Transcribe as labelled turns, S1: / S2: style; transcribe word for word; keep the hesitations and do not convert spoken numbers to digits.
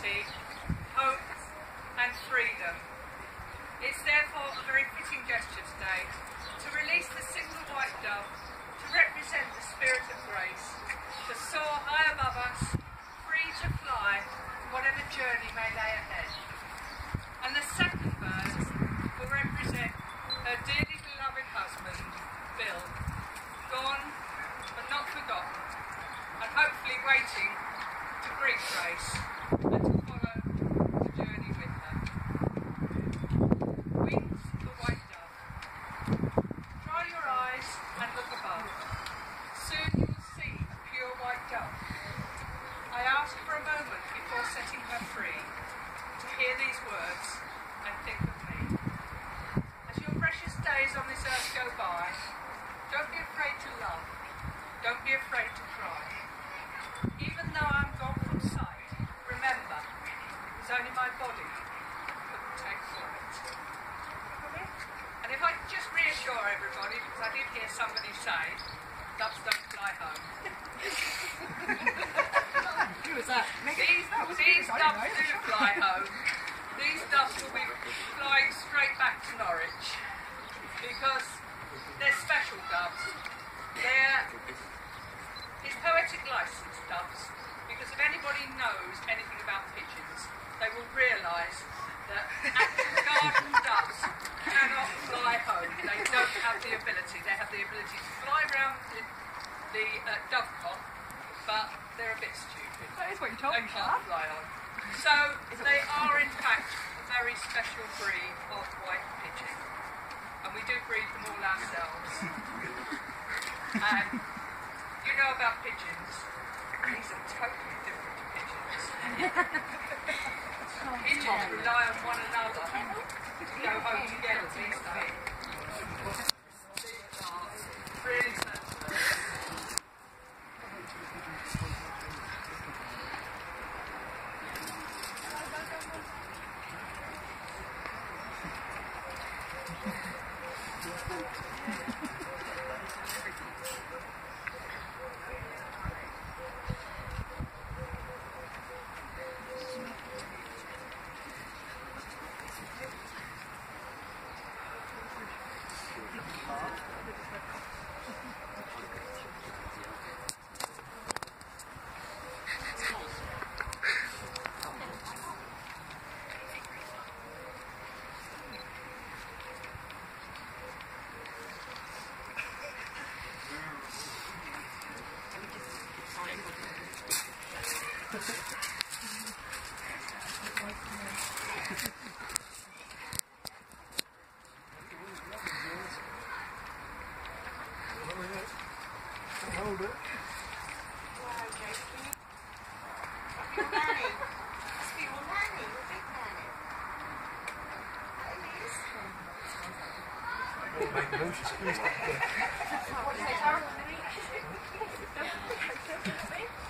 S1: liberty, hope and freedom. It's therefore a very fitting gesture today to release the single white dove to represent the spirit of grace, to soar high above us, free to fly whatever journey may lay ahead. And the second bird will represent her dearly beloved husband, Bill, gone but not forgotten, and hopefully waiting to greet Grace and to follow the journey with her. Wings of the white dove. Dry your eyes and look above. Soon you will see a pure white dove. I ask for a moment before setting her free to hear these words and think of me. As your precious days on this earth go by, don't be afraid to love. Don't be afraid to cry. Even though I'm gone from sight, remember, it's only my body that will take flight. And if I could just reassure everybody, because I did hear somebody say, doves don't fly home.
S2: Who was that?
S1: These, these doves do fly home. These doves will be flying straight back to Norwich because they're special doves. They're it's poetic license doves, because if anybody knows anything about pigeons, they will realise that actual garden doves cannot fly home. They don't have the ability. They have the ability to fly around the, the uh, dovecot, but they're a bit stupid.
S2: That is what you told
S1: they
S2: me,
S1: can't fly on. So they are in fact a very special breed of white pigeon, and we do breed them all ourselves. And you know about pigeons, these are totally different to pigeons. Pigeons rely on one another to go home together these days. These are really sensible.
S3: Hold it.
S4: Wow, Josie. Your nanny. Must be your nanny, your big nanny. That is.
S3: Make no, she's squeezed up there.
S4: What is it?